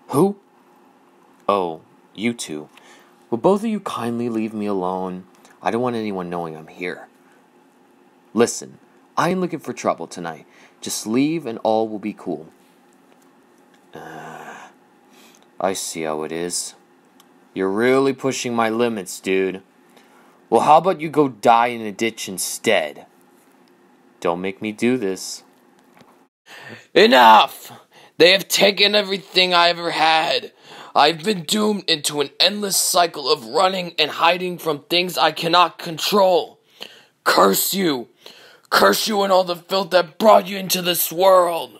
Who? Oh, you two. Will both of you kindly leave me alone? I don't want anyone knowing I'm here. Listen, I ain't looking for trouble tonight. Just leave and all will be cool. I see how it is. You're really pushing my limits, dude. Well, how about you go die in a ditch instead? Don't make me do this. Enough! They have taken everything I ever had. I've been doomed into an endless cycle of running and hiding from things I cannot control. Curse you! Curse you and all the filth that brought you into this world!